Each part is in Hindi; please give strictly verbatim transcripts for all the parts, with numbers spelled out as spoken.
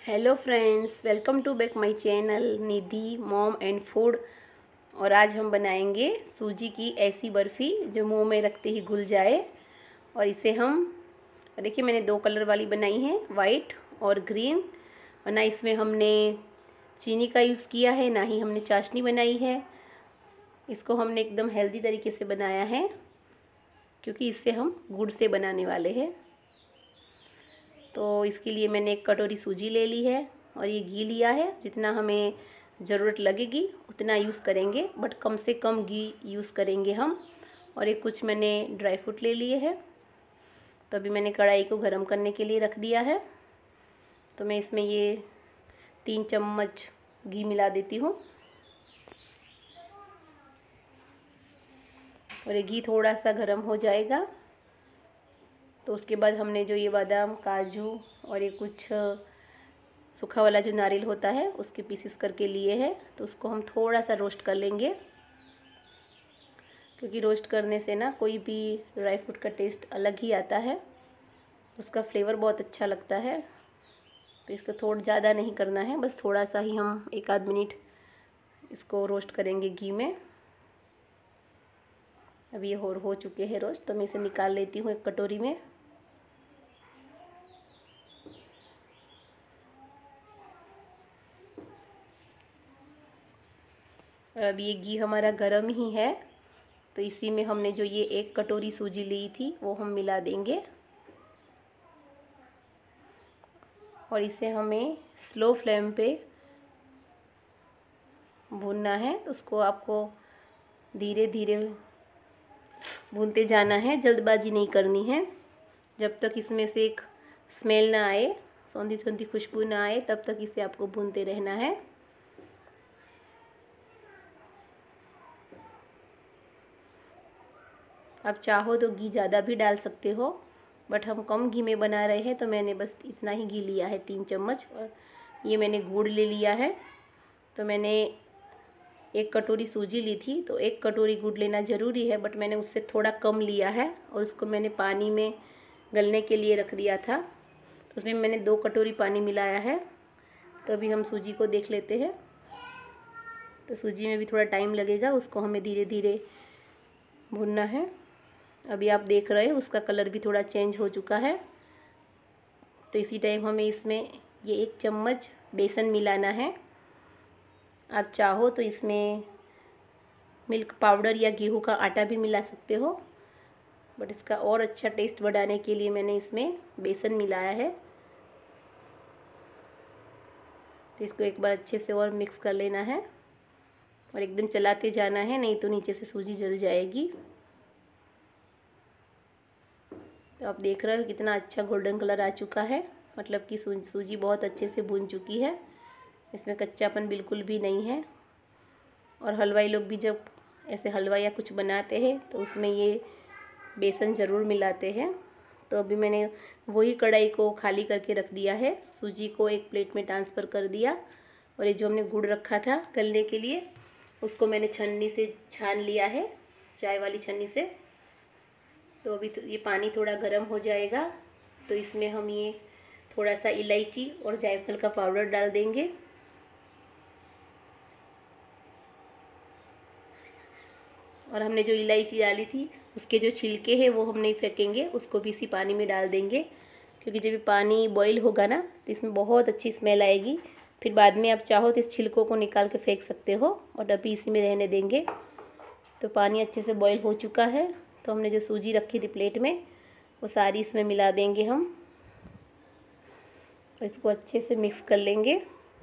Hello friends, welcome to back my channel Nidhi mom and food. और आज हम बनाएंगे सूजी की ऐसी बर्फ़ी जो मुंह में रखते ही घुल जाए। और इसे हम देखिए, मैंने दो कलर वाली बनाई है, वाइट और ग्रीन। और ना इसमें हमने चीनी का यूज़ किया है, ना ही हमने चाशनी बनाई है। इसको हमने एकदम हेल्दी तरीके से बनाया है, क्योंकि इससे हम गुड़ से बनाने वाले हैं। तो इसके लिए मैंने एक कटोरी सूजी ले ली है और ये घी लिया है। जितना हमें ज़रूरत लगेगी उतना यूज़ करेंगे, बट कम से कम घी यूज़ करेंगे हम। और एक कुछ मैंने ड्राई फ्रूट ले लिए है। तो अभी मैंने कढ़ाई को गर्म करने के लिए रख दिया है। तो मैं इसमें ये तीन चम्मच घी मिला देती हूँ। और ये घी थोड़ा सा गर्म हो जाएगा तो उसके बाद हमने जो ये बादाम, काजू और ये कुछ सूखा वाला जो नारियल होता है उसके पीसेस करके लिए हैं, तो उसको हम थोड़ा सा रोस्ट कर लेंगे। क्योंकि रोस्ट करने से ना कोई भी ड्राई फ्रूट का टेस्ट अलग ही आता है, उसका फ्लेवर बहुत अच्छा लगता है। तो इसको थोड़ा ज़्यादा नहीं करना है, बस थोड़ा सा ही हम एक आध मिनट इसको रोस्ट करेंगे घी में। अब ये हो हो चुके हैं रोस्ट, तो मैं इसे निकाल लेती हूँ एक कटोरी में। और अब ये घी हमारा गरम ही है, तो इसी में हमने जो ये एक कटोरी सूजी ली थी वो हम मिला देंगे। और इसे हमें स्लो फ्लेम पे भूनना है। तो उसको आपको धीरे धीरे भूनते जाना है, जल्दबाजी नहीं करनी है। जब तक इसमें से एक स्मेल ना आए, सौंधी सौंधी खुशबू ना आए, तब तक इसे आपको भूनते रहना है। आप चाहो तो घी ज़्यादा भी डाल सकते हो, बट हम कम घी में बना रहे हैं तो मैंने बस इतना ही घी लिया है, तीन चम्मच। और ये मैंने गुड़ ले लिया है। तो मैंने एक कटोरी सूजी ली थी, तो एक कटोरी गुड़ लेना ज़रूरी है, बट मैंने उससे थोड़ा कम लिया है। और उसको मैंने पानी में गलने के लिए रख दिया था, तो उसमें मैंने दो कटोरी पानी मिलाया है। तो अभी हम सूजी को देख लेते हैं। तो सूजी में भी थोड़ा टाइम लगेगा, उसको हमें धीरे धीरे भूनना है। अभी आप देख रहे हो उसका कलर भी थोड़ा चेंज हो चुका है। तो इसी टाइम हमें इसमें ये एक चम्मच बेसन मिलाना है। आप चाहो तो इसमें मिल्क पाउडर या गेहूं का आटा भी मिला सकते हो, बट इसका और अच्छा टेस्ट बढ़ाने के लिए मैंने इसमें बेसन मिलाया है। तो इसको एक बार अच्छे से और मिक्स कर लेना है और एकदम चलाते जाना है, नहीं तो नीचे से सूजी जल जाएगी। तो आप देख रहे हो कितना अच्छा गोल्डन कलर आ चुका है, मतलब कि सूजी बहुत अच्छे से भून चुकी है। इसमें कच्चापन बिल्कुल भी नहीं है। और हलवाई लोग भी जब ऐसे हलवा या कुछ बनाते हैं तो उसमें ये बेसन ज़रूर मिलाते हैं। तो अभी मैंने वही कढ़ाई को खाली करके रख दिया है, सूजी को एक प्लेट में ट्रांसफ़र कर दिया। और ये जो हमने गुड़ रखा था गलने के लिए, उसको मैंने छन्नी से छान लिया है, चाय वाली छन्नी से। तो अभी तो ये पानी थोड़ा गर्म हो जाएगा, तो इसमें हम ये थोड़ा सा इलायची और जायफल का पाउडर डाल देंगे। और हमने जो इलायची डाली थी उसके जो छिलके हैं वो हम नहीं फेंकेंगे, उसको भी इसी पानी में डाल देंगे। क्योंकि जब ये पानी बॉईल होगा ना तो इसमें बहुत अच्छी स्मेल आएगी। फिर बाद में आप चाहो तो इस छिलकों को निकाल के फेंक सकते हो, और अभी इसी में रहने देंगे। तो पानी अच्छे से बॉईल हो चुका है, तो हमने जो सूजी रखी थी प्लेट में वो सारी इसमें मिला देंगे हम, और इसको अच्छे से मिक्स कर लेंगे।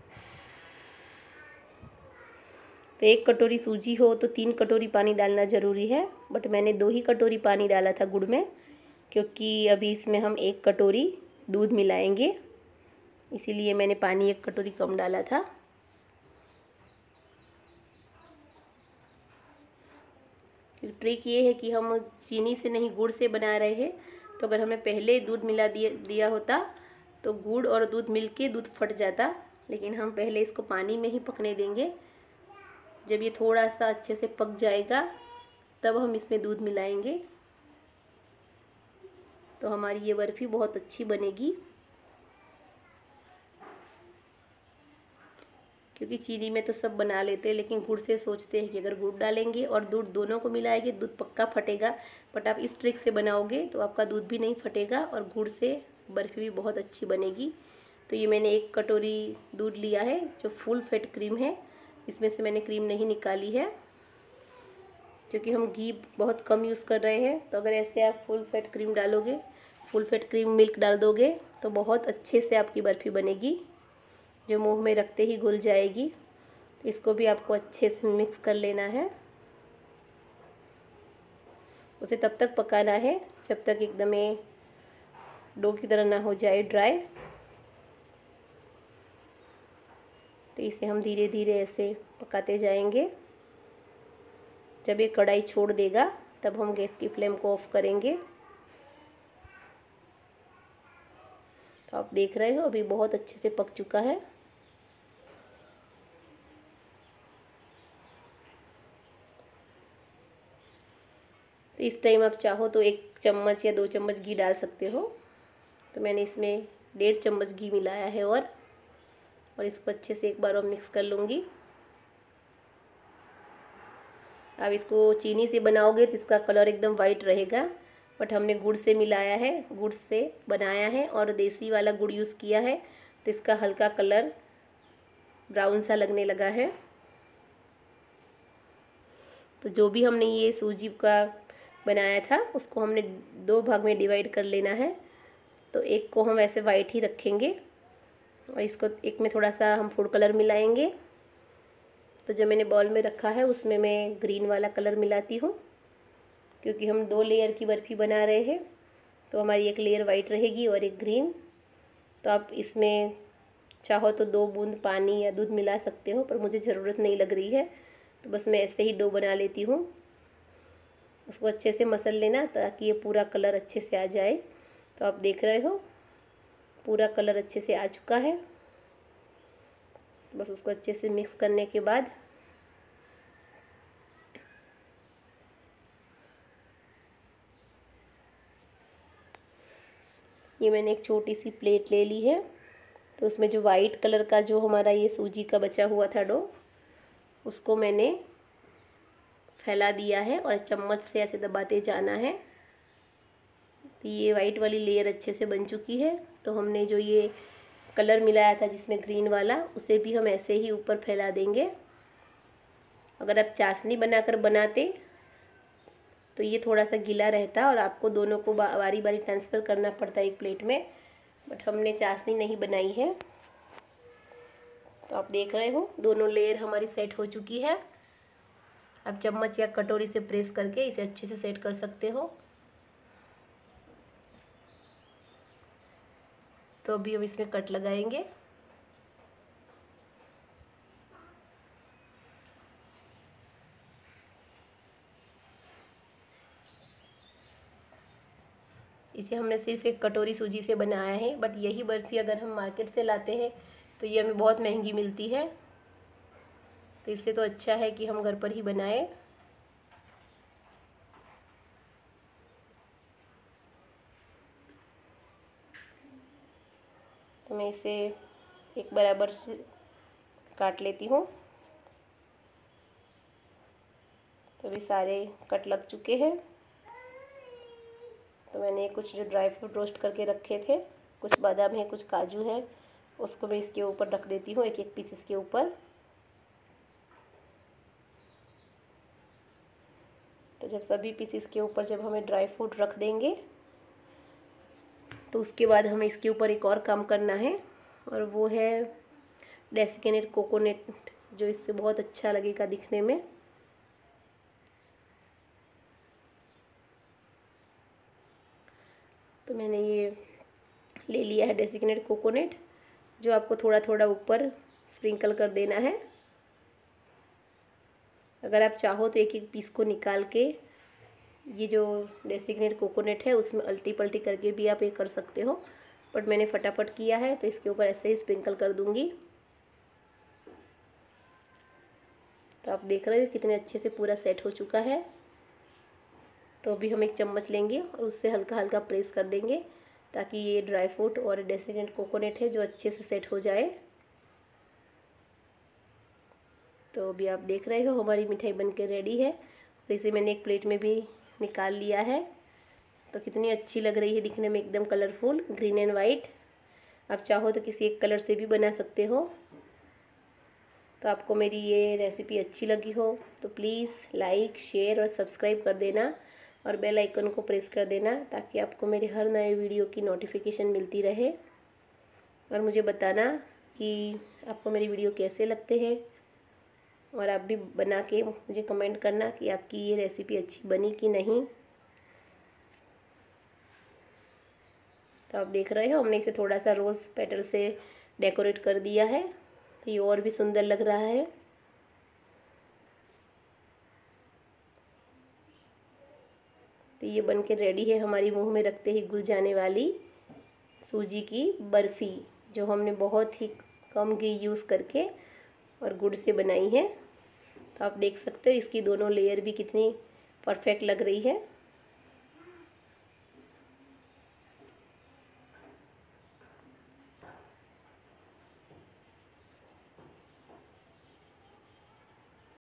तो एक कटोरी सूजी हो तो तीन कटोरी पानी डालना ज़रूरी है, बट मैंने दो ही कटोरी पानी डाला था गुड़ में, क्योंकि अभी इसमें हम एक कटोरी दूध मिलाएंगे, इसीलिए मैंने पानी एक कटोरी कम डाला था। क्योंकि ट्रिक ये है कि हम चीनी से नहीं गुड़ से बना रहे हैं, तो अगर हमें पहले दूध मिला दिया दिया होता तो गुड़ और दूध मिलके दूध फट जाता। लेकिन हम पहले इसको पानी में ही पकने देंगे। जब ये थोड़ा सा अच्छे से पक जाएगा तब हम इसमें दूध मिलाएंगे, तो हमारी ये बर्फ़ी बहुत अच्छी बनेगी। क्योंकि चीनी में तो सब बना लेते हैं, लेकिन गुड़ से सोचते हैं कि अगर गुड़ डालेंगे और दूध दोनों को मिलाएंगे दूध पक्का फटेगा। बट आप इस ट्रिक से बनाओगे तो आपका दूध भी नहीं फटेगा और गुड़ से बर्फ़ी भी बहुत अच्छी बनेगी। तो ये मैंने एक कटोरी दूध लिया है जो फुल फैट क्रीम है, इसमें से मैंने क्रीम नहीं निकाली है क्योंकि हम घी बहुत कम यूज़ कर रहे हैं। तो अगर ऐसे आप फुल फैट क्रीम डालोगे, फुल फैट क्रीम मिल्क डाल दोगे तो बहुत अच्छे से आपकी बर्फ़ी बनेगी, जो मुंह में रखते ही घुल जाएगी। तो इसको भी आपको अच्छे से मिक्स कर लेना है। उसे तब तक पकाना है जब तक एकदम ये डो की तरह ना हो जाए ड्राई। तो इसे हम धीरे धीरे ऐसे पकाते जाएंगे। जब ये कढ़ाई छोड़ देगा तब हम गैस की फ्लेम को ऑफ करेंगे। तो आप देख रहे हो अभी बहुत अच्छे से पक चुका है। तो इस टाइम आप चाहो तो एक चम्मच या दो चम्मच घी डाल सकते हो। तो मैंने इसमें डेढ़ चम्मच घी मिलाया है और और इसको अच्छे से एक बार और मिक्स कर लूँगी। आप इसको चीनी से बनाओगे तो इसका कलर एकदम वाइट रहेगा, बट हमने गुड़ से मिलाया है, गुड़ से बनाया है और देसी वाला गुड़ यूज़ किया है तो इसका हल्का कलर ब्राउन सा लगने लगा है। तो जो भी हमने ये सूजी का बनाया था उसको हमने दो भाग में डिवाइड कर लेना है। तो एक को हम ऐसे वाइट ही रखेंगे और इसको एक में थोड़ा सा हम फूड कलर मिलाएंगे। तो जो मैंने बॉल में रखा है उसमें मैं ग्रीन वाला कलर मिलाती हूँ, क्योंकि हम दो लेयर की बर्फ़ी बना रहे हैं तो हमारी एक लेयर वाइट रहेगी और एक ग्रीन। तो आप इसमें चाहो तो दो बूंद पानी या दूध मिला सकते हो, पर मुझे ज़रूरत नहीं लग रही है तो बस मैं ऐसे ही डो बना लेती हूँ। उसको अच्छे से मसल लेना ताकि ये पूरा कलर अच्छे से आ जाए। तो आप देख रहे हो पूरा कलर अच्छे से आ चुका है। बस उसको अच्छे से मिक्स करने के बाद ये मैंने एक छोटी सी प्लेट ले ली है। तो उसमें जो वाइट कलर का जो हमारा ये सूजी का बचा हुआ था डो, उसको मैंने फैला दिया है और चम्मच से ऐसे दबाते जाना है। तो ये वाइट वाली लेयर अच्छे से बन चुकी है। तो हमने जो ये कलर मिलाया था जिसमें ग्रीन वाला, उसे भी हम ऐसे ही ऊपर फैला देंगे। अगर आप चाशनी बनाकर बनाते तो ये थोड़ा सा गीला रहता और आपको दोनों को बारी बारी ट्रांसफ़र करना पड़ता एक प्लेट में, बट हमने चाशनी नहीं बनाई है। तो आप देख रहे हो दोनों लेयर हमारी सेट हो चुकी है। आप चम्मच या कटोरी से प्रेस करके इसे अच्छे से सेट कर सकते हो। तो अभी हम इसमें कट लगाएंगे। इसे हमने सिर्फ एक कटोरी सूजी से बनाया है, बट यही बर्फ़ी अगर हम मार्केट से लाते हैं तो ये हमें बहुत महंगी मिलती है। तो इससे तो अच्छा है कि हम घर पर ही बनाएं। तो मैं इसे एक बराबर से काट लेती हूँ। तो अभी सारे कट लग चुके हैं। तो मैंने कुछ जो ड्राई फ्रूट रोस्ट करके रखे थे, कुछ बादाम है, कुछ काजू है, उसको मैं इसके ऊपर रख देती हूँ, एक एक पीस इसके ऊपर। तो जब सभी पीस इसके ऊपर जब हमें ड्राई फ्रूट रख देंगे तो उसके बाद हमें इसके ऊपर एक और काम करना है, और वो है डेसिकेटेड कोकोनट, जो इससे बहुत अच्छा लगेगा दिखने में। तो मैंने ये ले लिया है डेसिकेटेड कोकोनट, जो आपको थोड़ा थोड़ा ऊपर स्प्रिंकल कर देना है। अगर आप चाहो तो एक एक पीस को निकाल के ये जो डेसिकेटेड कोकोनट है उसमें अल्टी पल्टी करके भी आप ये कर सकते हो, बट मैंने फटाफट किया है तो इसके ऊपर ऐसे ही स्प्रिंकल कर दूंगी। तो आप देख रहे हो कितने अच्छे से पूरा सेट हो चुका है। तो अभी हम एक चम्मच लेंगे और उससे हल्का हल्का प्रेस कर देंगे ताकि ये ड्राई फ्रूट और डेसिकेटेड कोकोनट है जो अच्छे से सेट हो जाए। तो अभी आप देख रहे हो हमारी मिठाई बनकर रेडी है और इसे मैंने एक प्लेट में भी निकाल लिया है। तो कितनी अच्छी लग रही है दिखने में, एकदम कलरफुल ग्रीन एंड वाइट। आप चाहो तो किसी एक कलर से भी बना सकते हो। तो आपको मेरी ये रेसिपी अच्छी लगी हो तो प्लीज़ लाइक शेयर और सब्सक्राइब कर देना और बेल आइकन को प्रेस कर देना ताकि आपको मेरे हर नए वीडियो की नोटिफिकेशन मिलती रहे। और मुझे बताना कि आपको मेरी वीडियो कैसे लगते हैं और आप भी बना के मुझे कमेंट करना कि आपकी ये रेसिपी अच्छी बनी कि नहीं। तो आप देख रहे हो हमने इसे थोड़ा सा रोज़ पेटल से डेकोरेट कर दिया है तो ये और भी सुंदर लग रहा है। तो ये बन के रेडी है हमारी मुंह में रखते ही घुल जाने वाली सूजी की बर्फ़ी, जो हमने बहुत ही कम घी यूज़ करके और गुड़ से बनाई है। तो आप देख सकते हो इसकी दोनों लेयर भी कितनी परफेक्ट लग रही है।